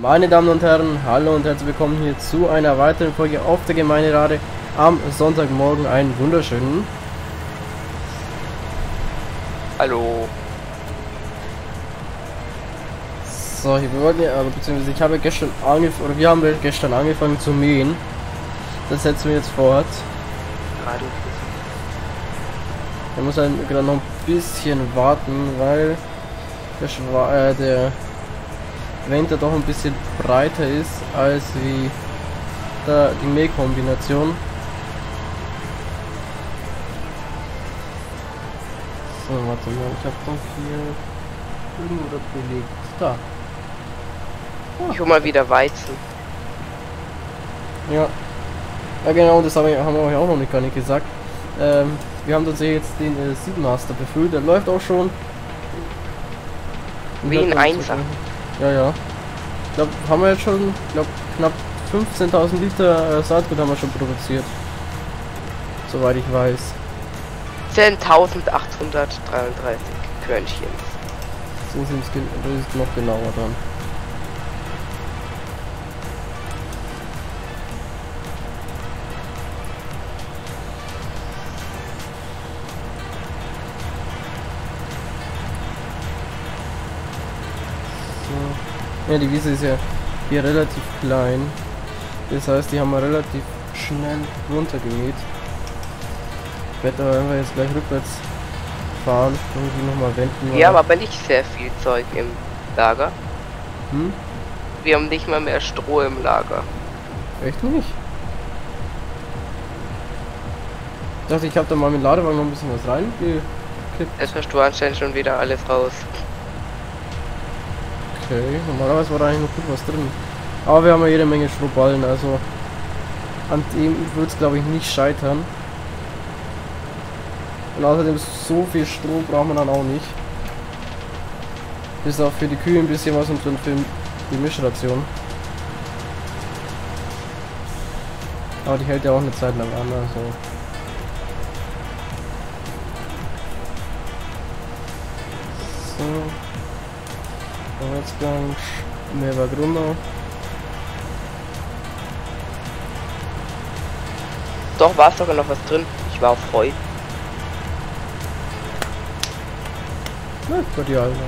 Meine Damen und Herren, hallo und herzlich willkommen hier zu einer weiteren Folge auf der Gemeinderade am Sonntagmorgen. Einen wunderschönen. Hallo. So, wir wollten ja, beziehungsweise ich habe gestern angefangen, oder wir haben gestern angefangen zu mähen. Das setzen wir jetzt fort. Wir müssen halt gerade noch ein bisschen warten, weil der Winter doch ein bisschen breiter ist als wie die Mähkombination. So, warte mal, ich habe doch hier irgendwo das belegt. Da. Ich hol mal wieder Weizen. Ja. Ja genau, das haben wir euch auch noch gar nicht gesagt. Wir haben tatsächlich jetzt den Seedmaster befüllt, der läuft auch schon. Wie ein Einser. Ja. Ich glaube, haben wir jetzt schon, knapp 15.000 Liter Saatgut haben wir schon produziert. Soweit ich weiß. 10.833 Körnchen. So sind es noch genauer dann. Ja, die Wiese ist ja hier relativ klein. Das heißt, die haben wir relativ schnell runtergemäht. Ich werde aber einfach jetzt gleich rückwärts fahren, irgendwie nochmal wenden. Wir haben aber nicht sehr viel Zeug im Lager. Hm? Wir haben nicht mal mehr Stroh im Lager. Echt nicht? Ich dachte, ich habe da mal mit dem Ladewagen noch ein bisschen was reingekippt. Jetzt hast du anscheinend schon wieder alles raus. Okay, normalerweise war da eigentlich noch gut was drin. Aber wir haben ja jede Menge Strohballen, also an dem wird es glaube ich nicht scheitern. Und außerdem so viel Stroh braucht man dann auch nicht. Bis auch für die Kühe ein bisschen was und für die Mischration. Aber die hält ja auch eine Zeit lang an, also. So. Vorwärtsgang, Mehrweg runter. Doch, war es sogar noch was drin. Ich war auf Heu. Läuft bei dir, Alter.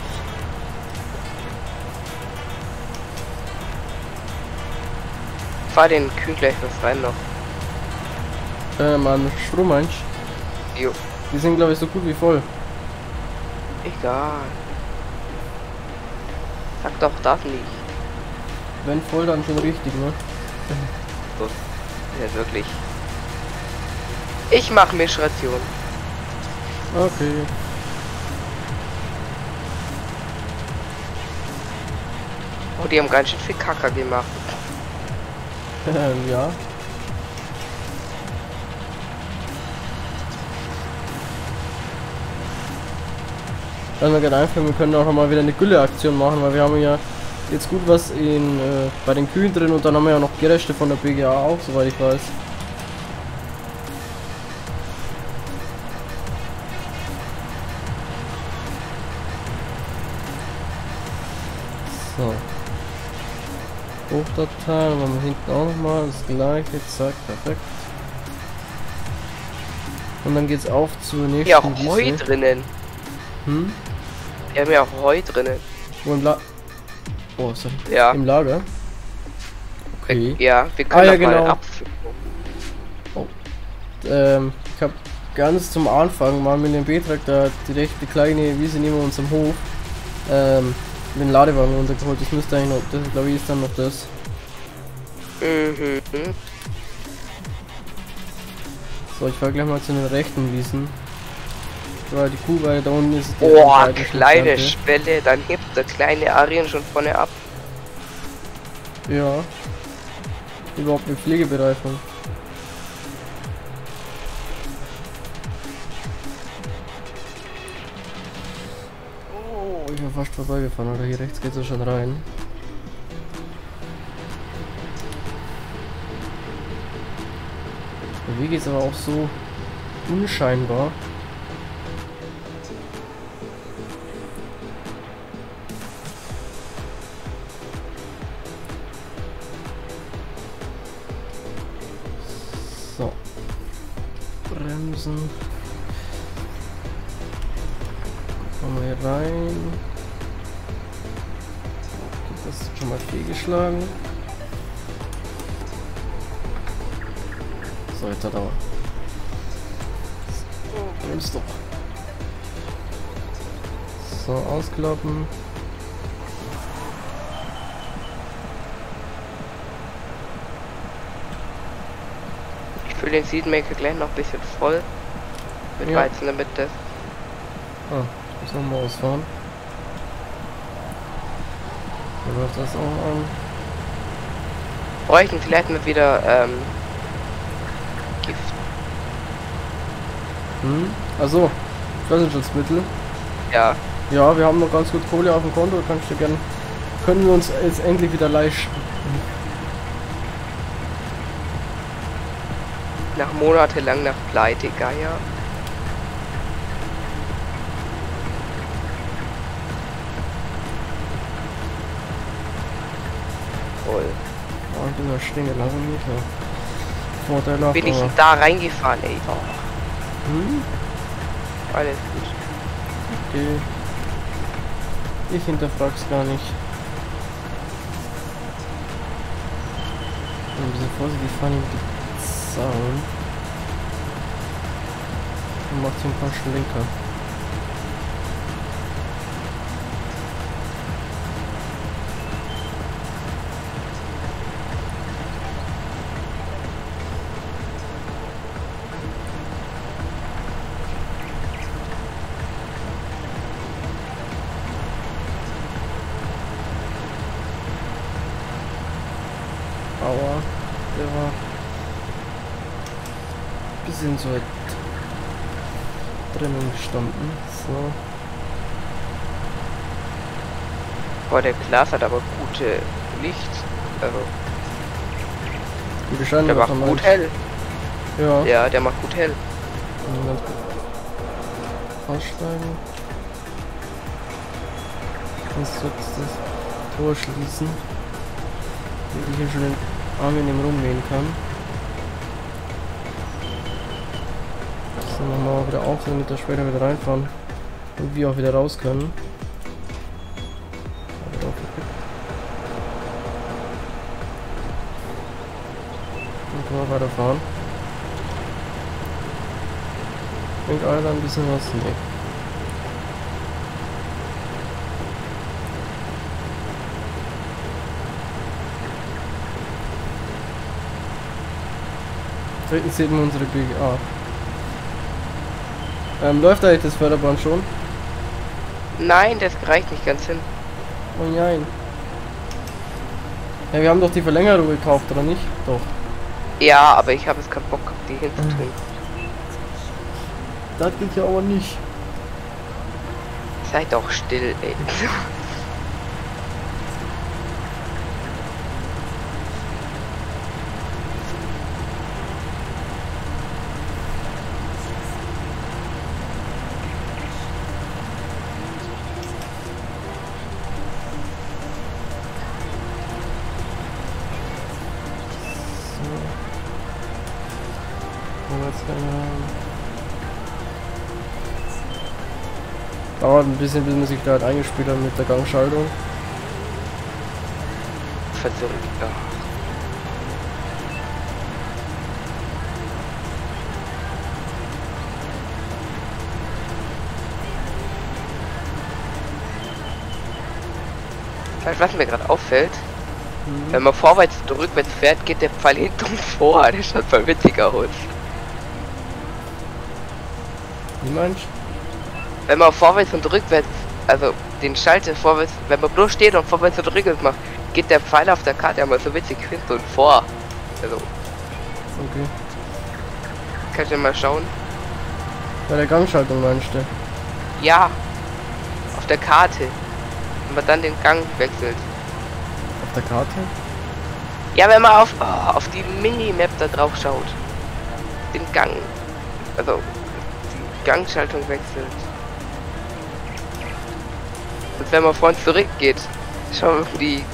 Fahr den Kühen gleich was rein noch. Mann, Strom meinst Jo. die sind glaube ich so gut wie voll. Egal. Sag doch das nicht. Wenn voll, dann schon richtig, ne? So. Ja, wirklich. Ich mach Mischration. Okay. Oh, die haben ganz schön viel Kacker gemacht. Ja. Dann mir gerade einfallen, wir können auch noch mal wieder eine Gülle-Aktion machen, weil wir haben ja jetzt gut was bei den Kühen drin und dann haben wir ja noch Gereste von der BGA auch, soweit ich weiß. So. Hochdatei, dann machen wir hinten auch noch mal das gleiche, zack, perfekt. Und dann geht's auf zur nächsten Ja, auch Heu Wiese. drinnen. Hm? Wir haben ja auch Heu drinnen. Wo im Oh, sorry. Ja. Im Lager? Okay. Ja, wir können ja, doch mal genau. abfüllen. Oh. Ich habe ganz zum Anfang mal mit dem B-Traktor direkt die kleine Wiese neben unserem Hof mit dem Ladewagen runtergeholt. Das müsste eigentlich noch, das glaube ich ist dann noch das. Mhm. So, ich fahre gleich mal zu den rechten Wiesen. Weil die Kuh, weil da unten ist die Oh, kleine Schwelle, dann hebt der kleine Arien schon vorne ab. Ja. Überhaupt eine Pflegebereifung. Oh, ich war fast vorbeigefahren, oder hier rechts geht es schon rein. Der Weg ist aber auch so unscheinbar. Bremsen. Kommen wir hier rein. Das ist schon mal fehlgeschlagen. So, jetzt hat er. Nimm's doch. So, ausklappen. Ich fülle den Seedmaker gleich noch ein bisschen voll. Mit Weizen in der Mitte. Ah, muss nochmal ausfahren. Dann läuft das auch an. Bräuchten vielleicht mal wieder Gift. Also, Pflanzenschutzmittel. Ja. Ja, wir haben noch ganz gut Kohle auf dem Konto, kannst du gerne. Können wir uns jetzt endlich wieder leisten. Nach monatelang nach Pleite, Geier. Voll. Ja, ich bin da stehen gelassen, nicht mehr. Vorteilhaft. Bin ich da reingefahren, ey. Oh. Alles gut. Okay. Ich hinterfrag's gar nicht. Ein bisschen vorsichtig fahren mit den Zaun. Und macht hier ein paar Schlenker. Aua, der war ein bisschen so weit drinnen gestanden. So. Boah, der Glas hat aber gute Licht. Also, Die Bescheinigungen der macht gut hell. Ja. Ja, der macht gut hell. Ganz gut. Aussteigen. Kannst du jetzt das Tor schließen, damit ich hier schon den angenehm rumgehen kann. So, nochmal wieder auf, damit wir später wieder reinfahren und wir auch wieder raus können. Dann können wir weiterfahren. Bringt Alter ein bisschen was? Nee. Drittens sehen wir unsere BGA. Läuft eigentlich das Förderband schon? Nein, das reicht nicht ganz hin. Oh nein. Ja, wir haben doch die Verlängerung gekauft, oder nicht? Doch. Ja, aber ich habe jetzt keinen Bock, die hinzutun. Das geht ja aber nicht. Seid doch still, ey. Dauert ein bisschen, bis man sich da halt eingespielt hat mit der Gangschaltung. Verzurrt, ja. Was mir gerade auffällt, wenn man vorwärts und rückwärts fährt, geht der Pfeil hinten vor. Der schaut voll witzig aus. Wie meinst du? Wenn man vorwärts und rückwärts, also den Schalter vorwärts, wenn man bloß steht und vorwärts und rückwärts macht, geht der Pfeil auf der Karte aber so witzig hinten und vor. Also. Okay. Kannst du mal schauen? Bei der Gangschaltung meinst du? Ja. Auf der Karte. Wenn man dann den Gang wechselt. Auf der Karte? Ja, wenn man auf die Minimap da drauf schaut. Den Gang. Also die Gangschaltung wechselt. Und wenn man vor und zurück geht, schauen wir die.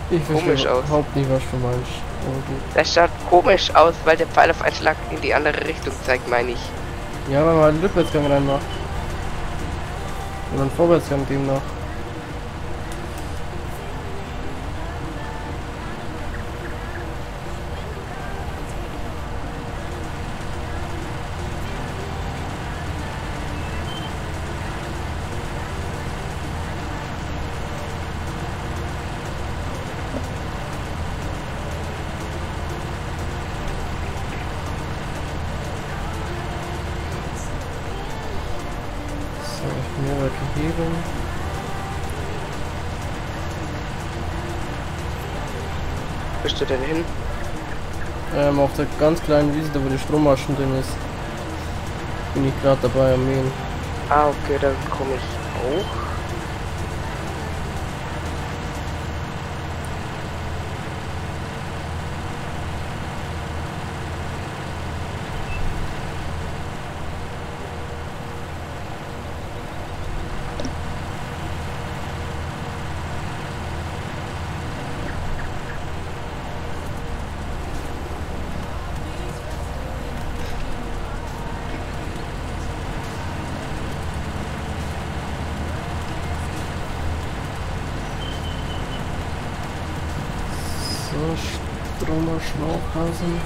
Ich komisch verstehe aus. überhaupt nicht, was du meinst. Aber gut. Das schaut komisch aus, weil der Pfeil auf einen Schlag in die andere Richtung zeigt, meine ich. Ja, weil man halt einen Rückwärtsgang reinmacht. Und einen Vorwärtsgang demnach. So, ich bin Mehrwert heben. Wo bist du denn hin? Auf der ganz kleinen Wiese, da wo die Strommaschen drin ist. Bin ich gerade dabei am Mähen. Ah, okay, dann komme ich auch. So, Strommaschen aufpassen.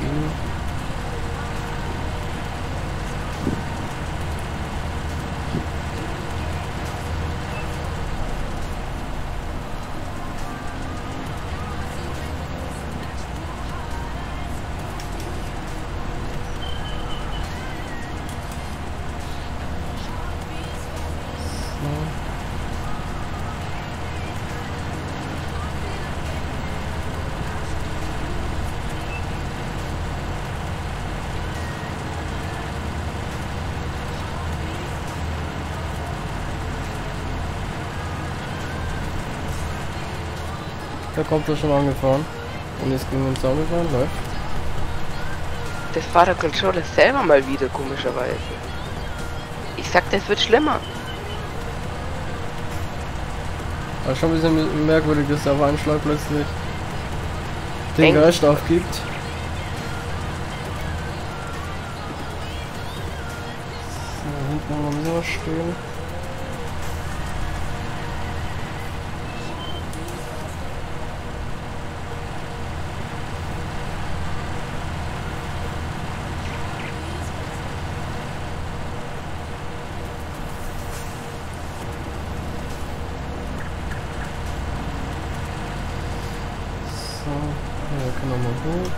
Da kommt er schon angefahren. Und jetzt gegen den Zaun gefahren, läuft. Das war der Controller selber mal wieder, komischerweise. Ich sag, das wird schlimmer. Aber schon ein bisschen merkwürdig, dass der auf einen Schlag plötzlich den Eng. Geist aufgibt. So, hinten haben wir was stehen. So, ja, können wir mal hoch.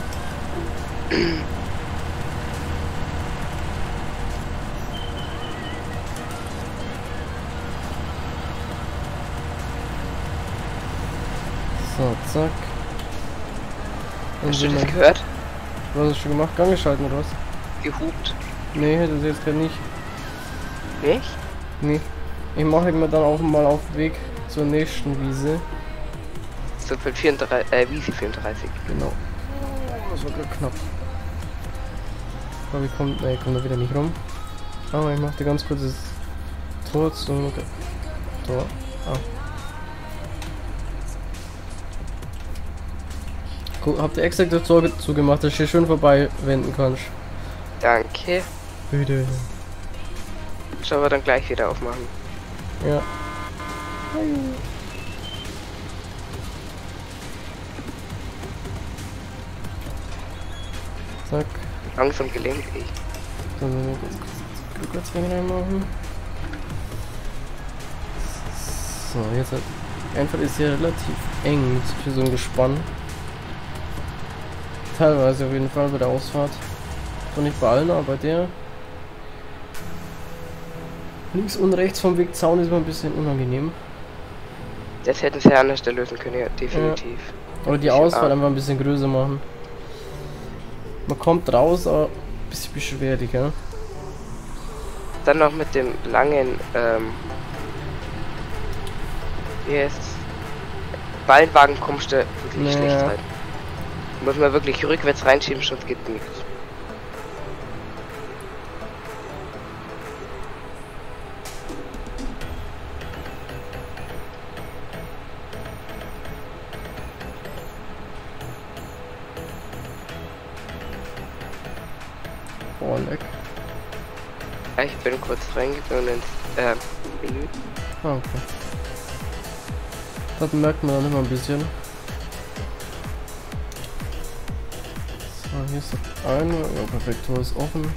So, zack. Hast du das gehört? Was hast du schon gemacht? Gang geschalten oder was? Gehupt. Nee, das jetzt gerade nicht. Nicht? Nee. Ich mache mir dann auch mal auf den Weg zur nächsten Wiese. So für Wiese 34. Genau. Das war gerade knapp. Aber ich kommt da wieder nicht rum. Aber ich mache ganz kurz das Tor zu. Tor. Ah. Guck, habt ihr extra das Tor zugemacht, dass du hier schön vorbei wenden kannst? Danke. Bitte. Schauen wir dann gleich wieder aufmachen. Ja. Zack. Langsam gelenkt ich. Dann werden wir ganz kurz reinmachen. So, jetzt hat. Einfach ist hier relativ eng für so ein Gespann. Teilweise auf jeden Fall bei der Ausfahrt. Und nicht bei allen, aber bei der. Links und rechts vom Weg Zaun ist immer ein bisschen unangenehm. Das hätten sie anders lösen können, ja, definitiv. Ja. Oder die Ausfahrt einfach ein bisschen größer machen. Man kommt raus, aber ein bisschen beschwerlich, ja. Dann noch mit dem langen, wie heißt es? Ballenwagen kommst du wirklich schlecht rein. Muss man wirklich rückwärts reinschieben, sonst geht nichts. Oh, leck. Ja, ich bin kurz reingegangen ins Menü. Ah, okay. Das merkt man dann immer ein bisschen. So, hier ist das eine. Ja, perfekt, Tor ist offen.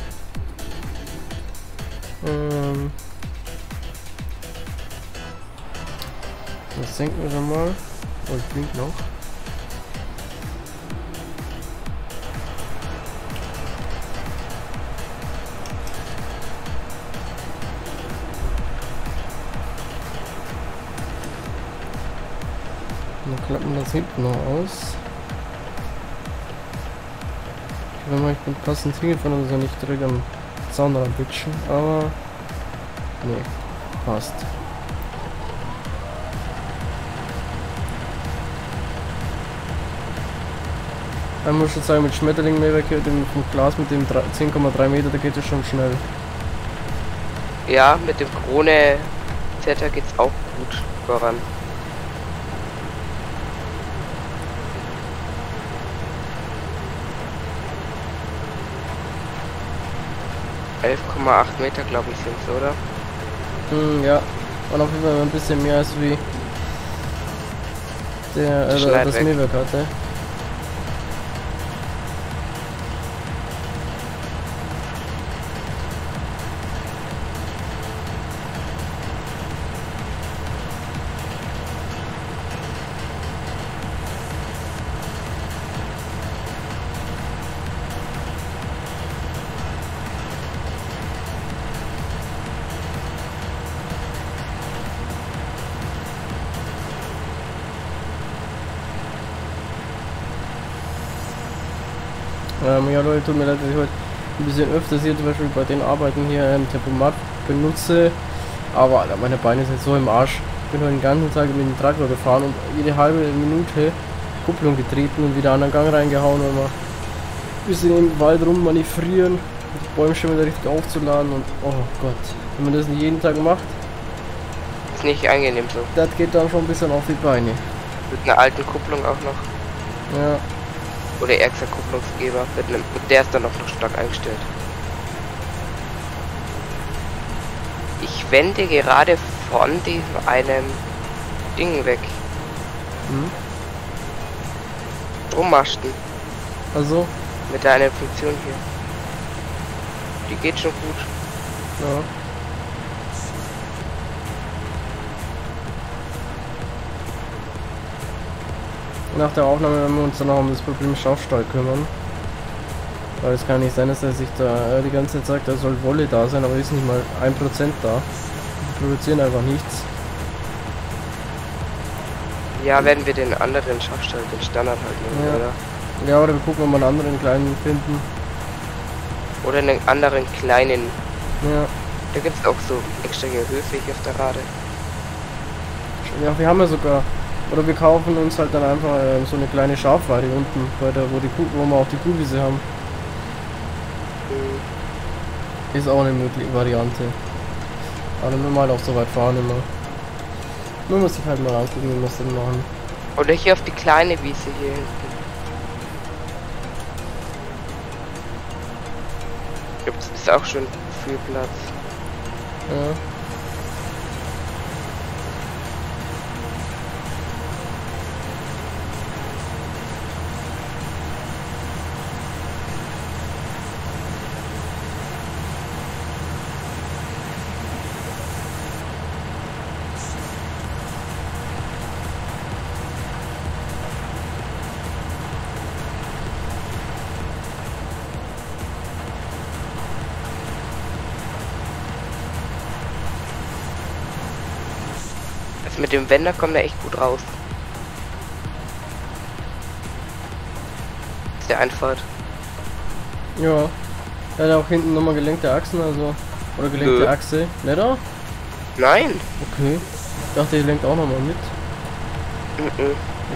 Das senken wir schon mal. Oh, ich blink noch. Dann klappen wir das hinten noch aus. Wenn man nicht passend hingefahren, ist ja nicht direkt am Zaun bitchen, aber nee, passt. Ich muss schon sagen, mit Schmetterling-Mähwerk hier vom Glas mit dem 10,3 Meter, da geht es schon schnell. Ja, mit dem Krone Z geht's auch gut voran. Meter, glaube ich, sind es, oder? Ja, und auf jeden Fall ein bisschen mehr als wie der das Mähwerk hatte. Ja Leute, tut mir leid, dass ich heute ein bisschen öfters hier zum Beispiel bei den Arbeiten hier Tempomat benutze, aber Alter, meine Beine sind so im Arsch. Ich bin heute den ganzen Tag mit dem Traktor gefahren und jede halbe Minute Kupplung getreten und wieder an den Gang reingehauen und mal ein bisschen im Wald rum manövrieren, die Bäume schon wieder richtig aufzuladen und oh Gott, wenn man das nicht jeden Tag macht, ist nicht angenehm so. Das geht dann schon ein bisschen auf die Beine. Mit einer alten Kupplung auch noch. Ja. Oder ärgster Kupplungsgeber, der ist dann auch noch stark eingestellt. Ich wende gerade von diesem einem Ding weg. Strommasten. Also? Mit einer Funktion hier. Die geht schon gut. Ja. Nach der Aufnahme werden wir uns dann auch um das Problem Schafstall kümmern. Weil es kann nicht sein, dass er sich da die ganze Zeit sagt, da soll Wolle da sein, aber ist nicht mal 1% da. Die produzieren einfach nichts. Ja, werden wir den anderen Schafstall, den Standard halt nehmen, ja. oder? Ja, oder wir gucken, ob wir einen anderen kleinen finden. Oder einen anderen kleinen. Ja. Da gibt es auch so extra Höfe hier auf der Rade. Ja, wir haben ja sogar. Oder wir kaufen uns halt dann einfach so eine kleine Schafweide unten, bei der, wo wir auch die Kuhwiese haben. Ist auch eine mögliche Variante. Aber dann müssen wir halt auch so weit fahren immer. Nur muss ich halt mal angucken, wie wir es dann machen. Oder hier auf die kleine Wiese hier hinten. Gibt es auch schon viel Platz. Ja. Mit dem Wender kommt er echt gut raus. Ist der Einfahrt. Ja. Er hat auch hinten nochmal gelenkte Achsen, also. Oder gelenkte Achse. Nicht auch? Nein. Okay. Ich dachte, ihr lenkt auch nochmal mit. Okay.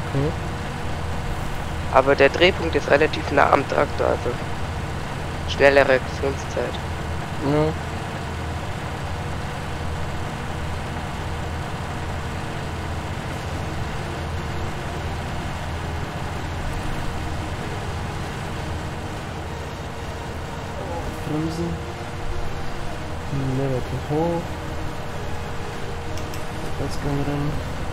Aber der Drehpunkt ist relativ nah am Traktor, also schnelle Reaktionszeit. Ja. Wiesen. Relativ hoch. Rückwärtsgang rennen.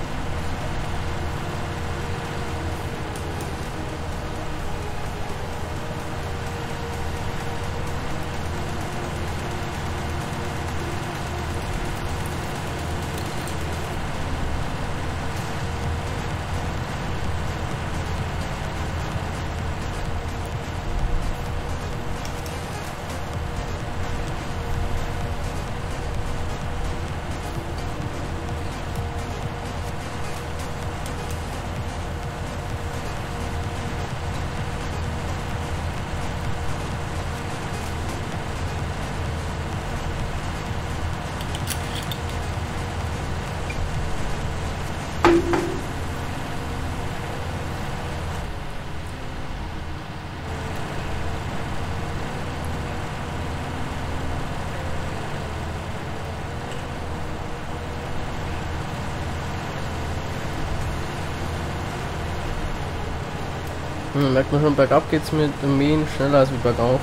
Merkt man schon, bergab geht es mit dem Mähen schneller als wie bergauf.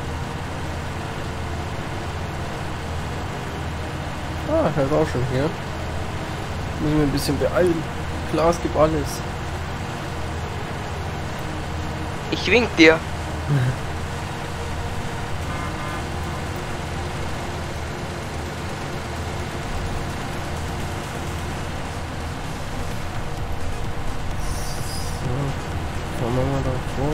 Ah, er ist auch schon hier. Muss ich mir ein bisschen beeilen. Klar, es gibt alles. Ich wink dir. Fahren wir mal davor.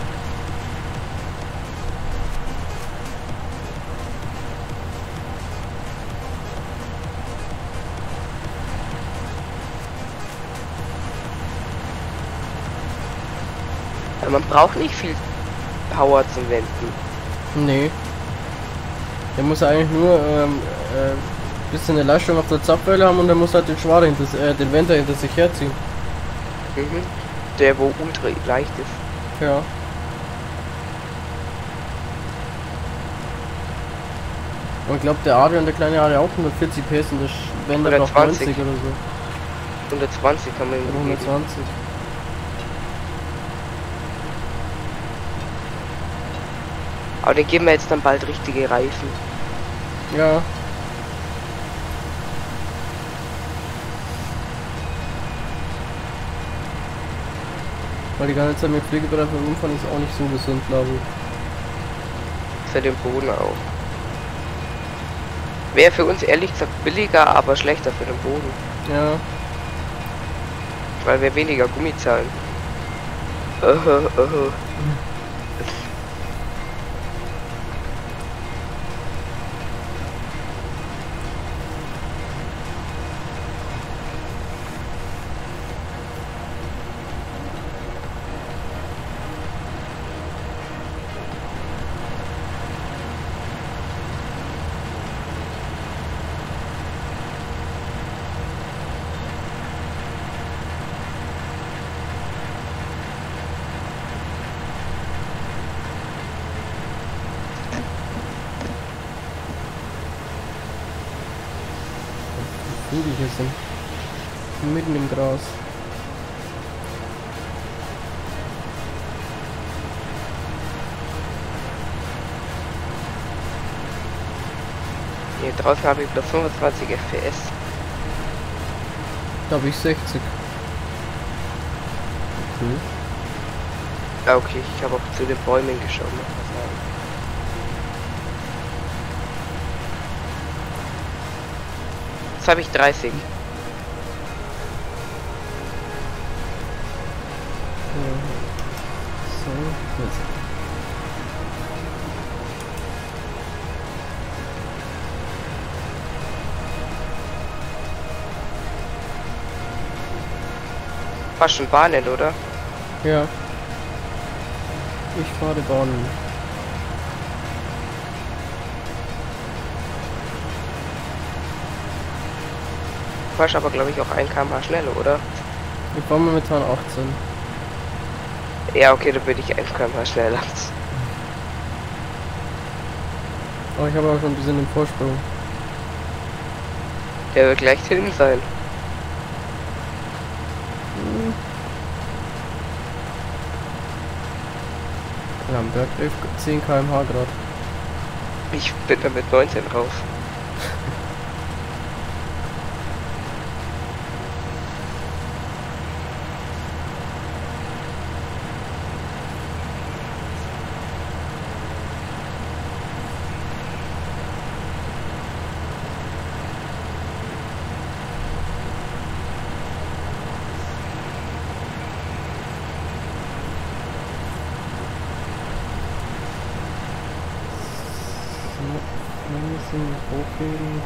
Man braucht nicht viel Power zum Wenden. Nee. Der muss eigentlich nur bisschen eine Leistung auf der Zapfwelle haben und der muss halt den Schwader den Wender hinter sich herziehen. Mhm. Der wo ultra leicht ist. Ja. Und ich glaube der Adrian, der kleine Adrian auch 140 PS und der Wender noch 90 oder so. 120 kann man ihm 120. Aber den geben wir jetzt dann bald richtige Reifen. Ja. Weil die ganze Zeit mit Pflegebedarf rumfahren ist auch nicht so gesund, glaube ich. Für den Boden auch. Wäre für uns ehrlich gesagt billiger, aber schlechter für den Boden. Ja. Weil wir weniger Gummi zahlen. Vögel hier sind. Mitten im Gras. Hier draußen habe ich bloß 25 FPS. Da habe ich 60. Okay. Ah, okay, ich habe auch zu den Bäumen geschaut. Muss man sagen. Jetzt habe ich 30. So, jetzt. Fast schon Bahnen, oder? Ja. Ich fahre Bahnen. Du fährst aber glaube ich auch 1 km/h schneller, oder? Ich fahre momentan 18. Ja, okay, dann bin ich 1 km/h schneller. Aber ich habe auch schon ein bisschen den Vorsprung. Der wird gleich hin sein. Ja, am Berg 10 km/h gerade. Ich bin da mit 19 raus. Hochheben.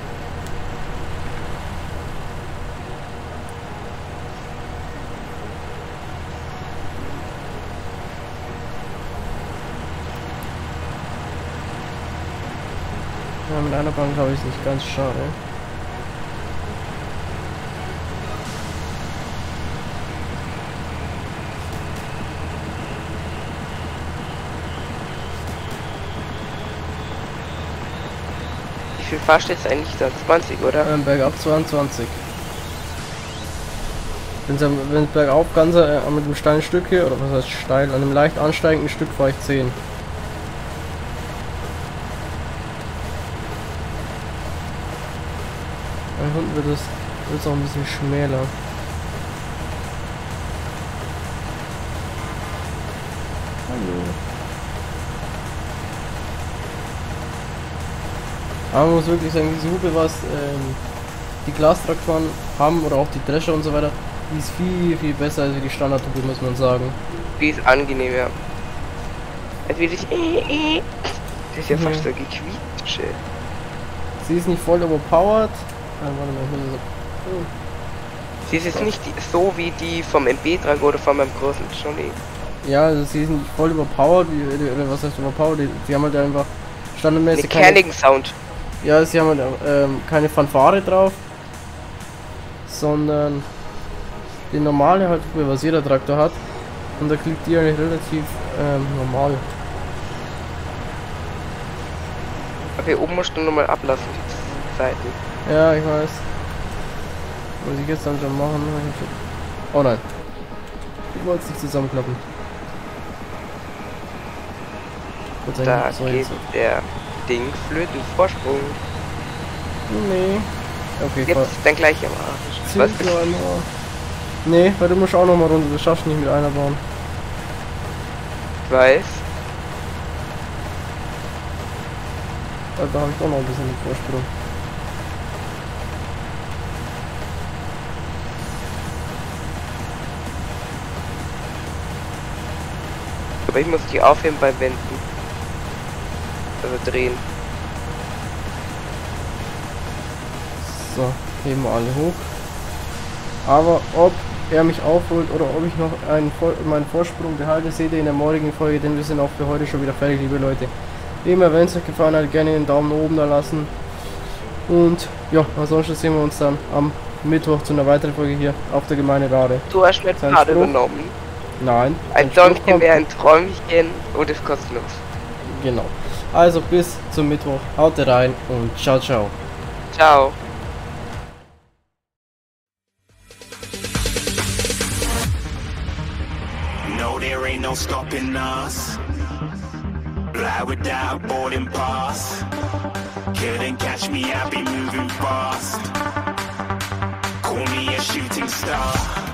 Ja, mit einer Bank habe ich es nicht, ganz schade. Wie viel fahrst du jetzt eigentlich da? 20, oder? Bergab 22. Wenn bergauf ganz mit dem steilen Stück hier, oder was heißt steil, an einem leicht ansteigenden Stück fahre ich 10. Bei Hunden wird es auch ein bisschen schmäler. Hallo. Aber man muss wirklich sagen, diese Hupe, was die Glastraktoren haben oder auch die Drescher und so weiter, die ist viel, viel besser als die Standardhupe, muss man sagen. Die ist angenehm, ja. Als wie sich. Das ist ja fast so gequietscht. Sie ist nicht voll overpowered. Warte mal, ich muss so. Sie ist jetzt nicht so wie die vom MB-Drag oder von meinem großen Johnny. Ja, also sie sind nicht voll überpowered, oder was heißt überpowered? Die haben halt einfach standardmäßig keine Sound. Ja, sie haben halt keine Fanfare drauf, sondern die normale halt, was jeder Traktor hat. Und da klingt die eigentlich relativ normal. Okay, oben musst du nochmal ablassen, die Seiten. Ja, ich weiß. Muss ich jetzt dann schon machen? Oh nein. Ich wollte es nicht zusammenklappen. Da geht der Ding flöten Vorsprung. Nee. Okay, jetzt ist dann gleich am Arsch. Was? Nee, weil du musst auch noch mal runter, du schaffst nicht mit einer Bahn. Ich weiß. Da habe ich auch noch ein bisschen den Vorsprung. Aber ich muss die aufheben beim Wenden. Also drehen. So, heben wir alle hoch. Aber ob er mich aufholt oder ob ich noch meinen Vorsprung behalte, seht ihr in der morgigen Folge, denn wir sind auch für heute schon wieder fertig, liebe Leute. Wie immer, wenn es euch gefallen hat, gerne einen Daumen oben da lassen. Und ja, ansonsten sehen wir uns dann am Mittwoch zu einer weiteren Folge hier auf der Gemeinderade. Du hast mir gerade übernommen. Nein. Ein Däumchen wäre ein Träumchen und ist kostenlos. Genau. Also bis zum Mittwoch. Haut rein und ciao, ciao. Ciao. No, there ain't no stopping us. Fly without boarding pass. Couldn't catch me, I be moving fast. Call me a shooting star.